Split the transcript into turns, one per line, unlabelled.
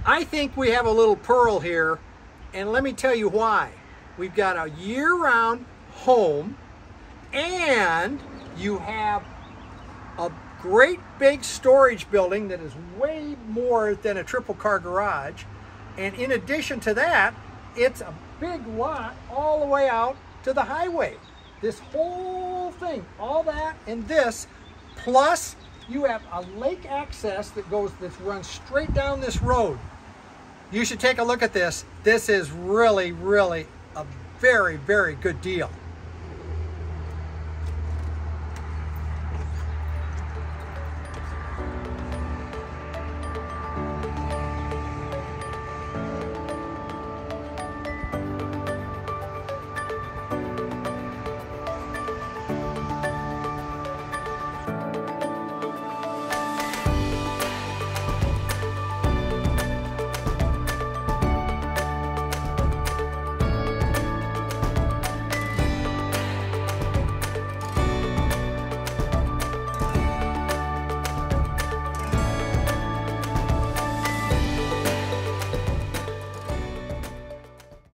I think we have a little pearl here, and let me tell you why. We've got a year-round home, and you have a great big storage building that is way more than a triple car garage. And in addition to that, it's a big lot all the way out to the highway. This whole thing, all that and this, plus you have a lake access that runs straight down this road. You should take a look at this. This is really, really a very, very good deal.